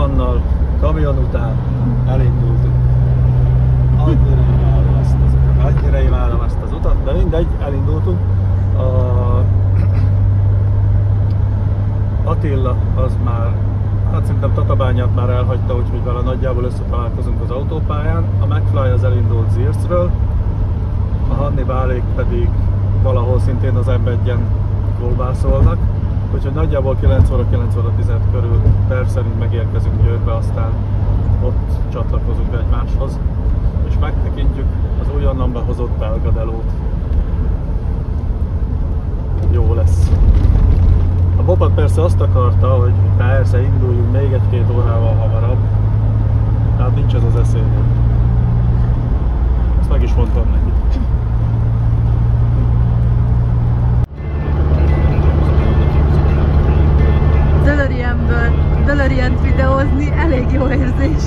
kamion után elindultunk. Annyira imádom ezt az utat, de mindegy, elindultunk. Attila az már, hát szerintem Tatabányát már elhagyta, úgyhogy vele nagyjából összetalálkozunk az autópályán. A McFly az elindult Zircről, a Hannibálék pedig valahol szintén az M1-en kolbászolnak. Úgyhogy nagyjából 9 óra 15 körül terv szerint megérkezünk Győrbe, aztán ott csatlakozunk egymáshoz, és megtekintjük az újonnan behozott belga Delót. Jó lesz. A Bobat persze azt akarta, hogy persze induljunk még 1-2 órával hamarabb, tehát nincs ez az eszélyben. Ezt meg is mondtam neki. Deloreant videózni elég jó érzés.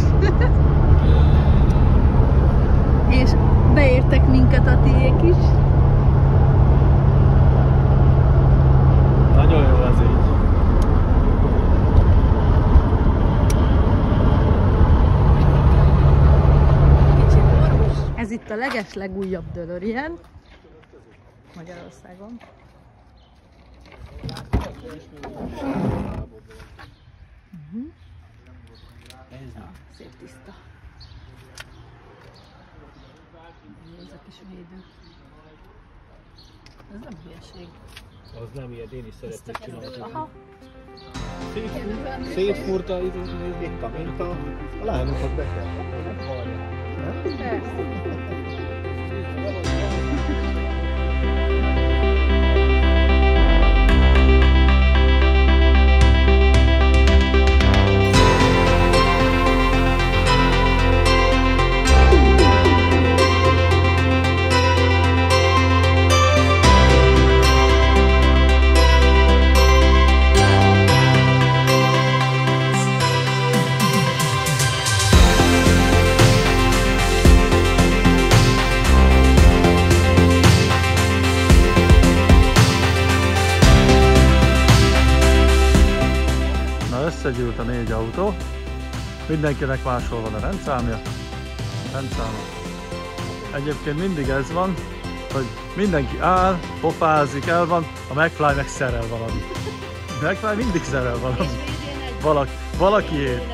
És beértek minket a tiék is. Nagyon jó ez így. Ez itt a legeslegújabb Delorean Magyarországon. Szép tiszta. Ez a kis védő. Ez nem hülyeség. Az nem ilyen, én is szeretnék csinálni. Aha. Szétfúrta itt a minta, a lányokat be kell. Persze. Összegyűlt a 4 autó, mindenkinek máshol van a rendszámja. Egyébként mindig ez van, hogy mindenki áll, pofázik, el van, a McFly meg szerel valamit. A McFly mindig szerel valamit. Valakiét.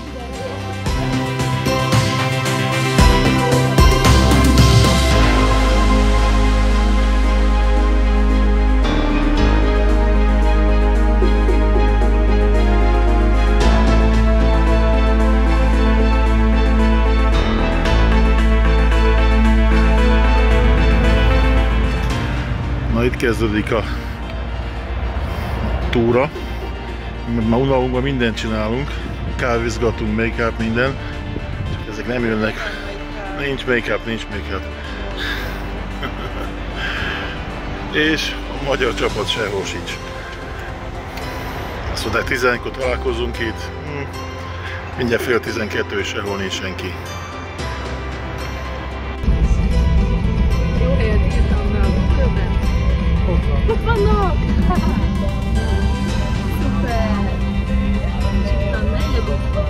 Na itt kezdődik a túra, már unalmunkban mindent csinálunk, kávézgatunk, make-up, minden, csak ezek nem jönnek, nincs make-up. És a magyar csapat sehol sincs. Azt mondták 11-kor találkozunk itt, mindjárt fél 12 és sehol nincs senki. Jó helyet írtam rá a többen. Ott vannak! Szuper! Csittan, ne jövök!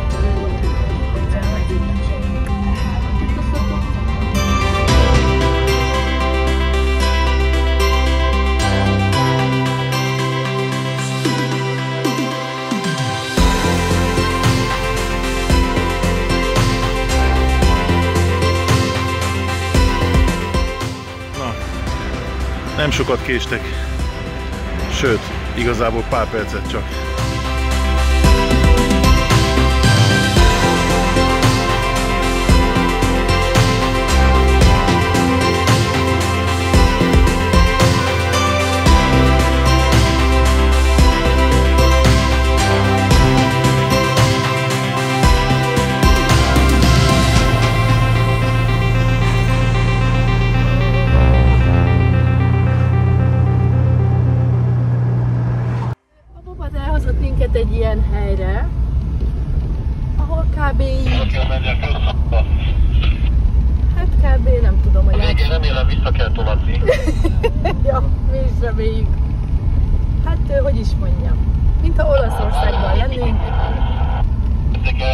Nem sokat késtek, sőt, igazából pár percet csak. Egy ilyen helyre, ahol kb. Hát kb. Nem tudom, hogy végén remélem vissza kell tolatni. Ja, mi is reméljük. Hát, hogy is mondjam, mintha Olaszországban lennénk.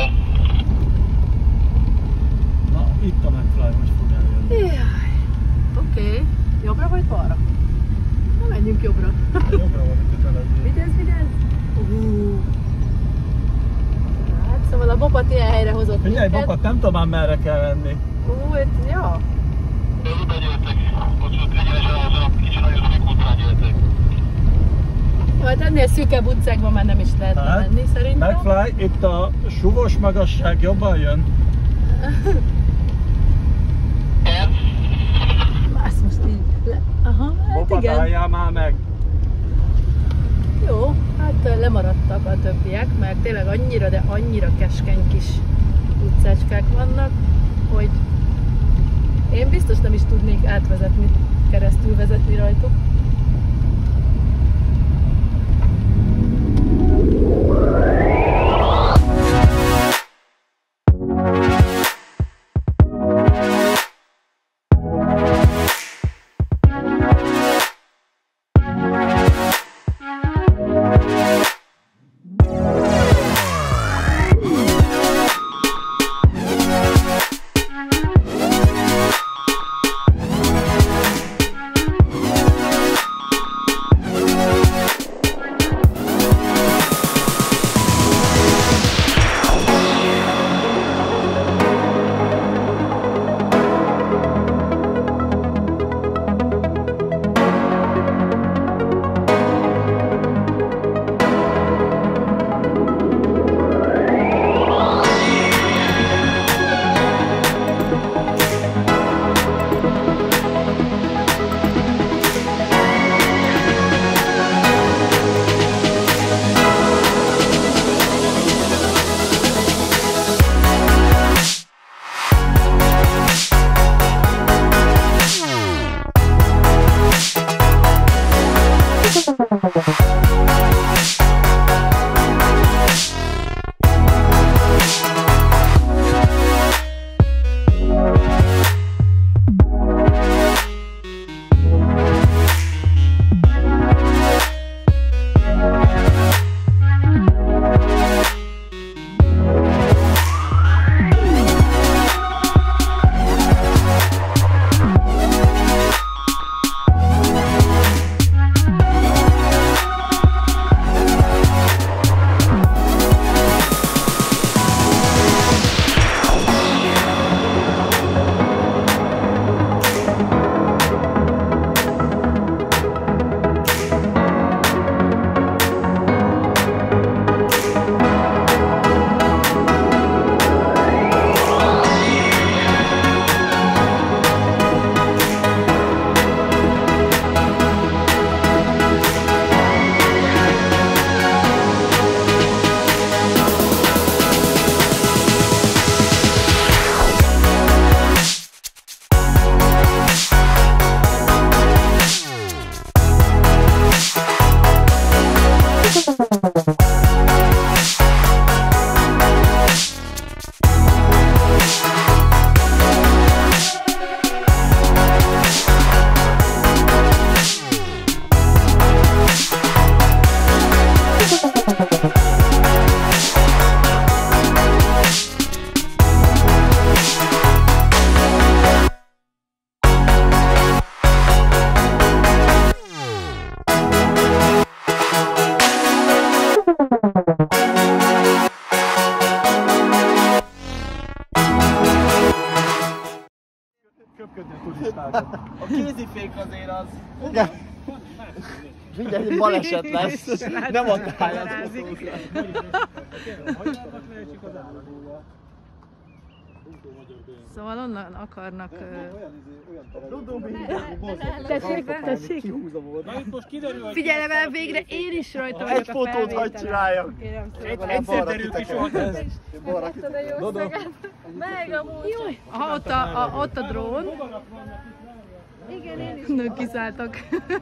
Figyelj, Bokat, nem tudom már merre kell menni. Itt, ja. Oda gyertek, ott egyenesen az a kicsi nagyon szűk utcán gyertek. Hát ennél szűkebb utcákban már nem is lehetne menni szerintem. McFly, itt a suvos magasság jobban jön. Azt most így le... Aha, hát Bokat, igen. álljál már meg. Jó, hát lemaradtak a többiek, mert tényleg annyira, de annyira keskeny kis utcácskák vannak, hogy én biztos nem is tudnék átvezetni, keresztül vezetni rajtuk. A kézifék azért az... Igen. Mindjárt egy baleset lesz. Nem ott állhat. Szóval onnan akarnak... Tessék. Figyelj el, végre én is rajta vagyok a felvételen. Egy fotót hadd csináljak. Egyszer derül ki soha. Láttad a jó szöget? Meg amúgy. Ott a drón. Igen, én is. Nők kiszálltak.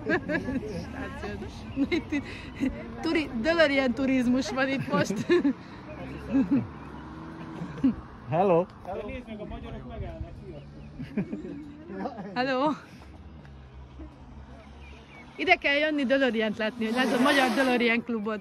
Delorean turizmus van itt most. Hello! Nézd meg, a magyarok megállnak, Hello! Ide kell jönni Deloreant látni, hogy látod magyar Delorean klubot.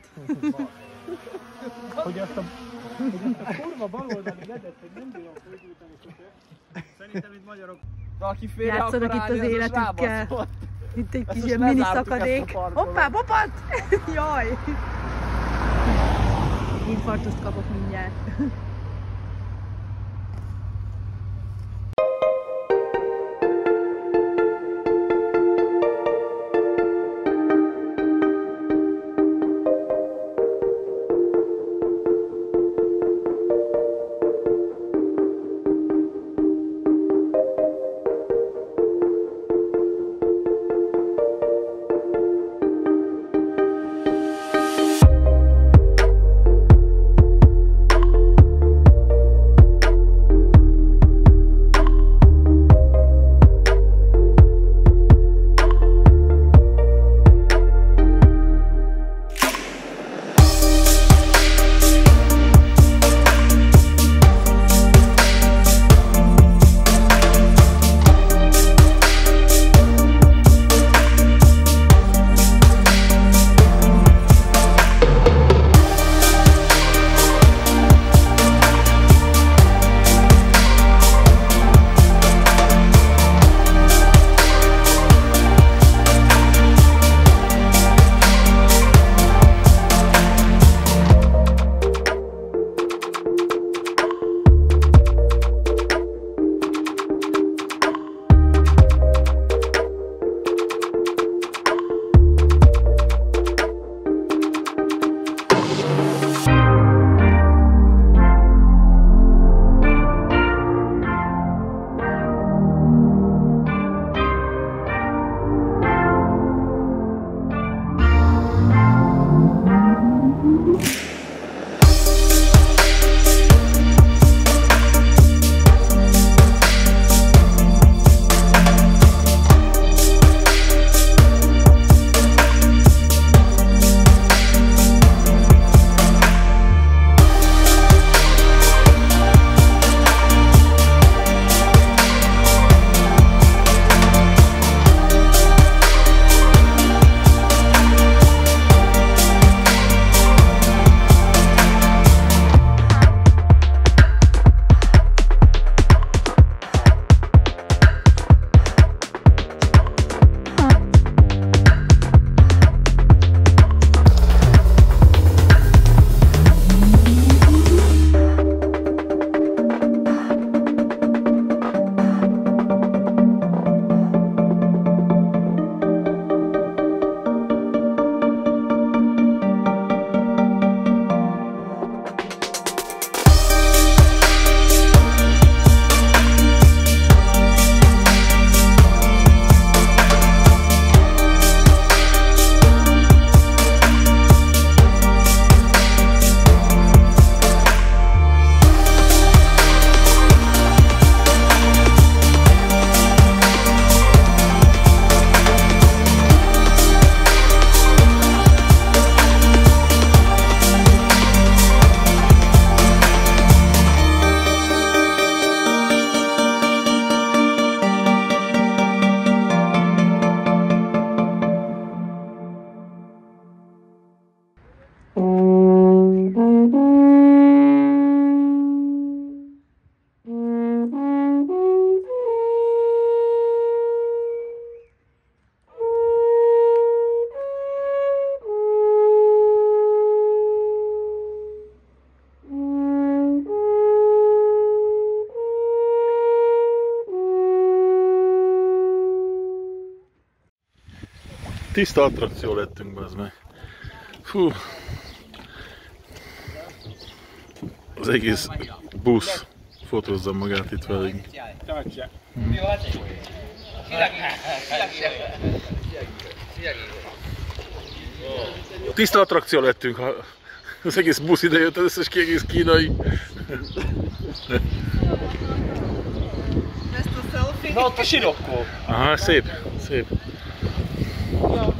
Hogy azt a kurva baloldali ledet, hogy nem bírom fölgyújtani sose. Szerintem itt magyarok... Játszanak itt az életükkel. Itt egy kis ilyen mini szakadék. Hoppá, bopat! Jaj! Infarktuszt kapok mindjárt. Tiszta attrakció lettünk, bazd meg. Fú. Az egész busz fotózza magát itt velünk. Tiszta attrakció lettünk, ha az egész busz ide jött, az összes egész kínai. Na ott a sirokkó. Aha, szép, szép.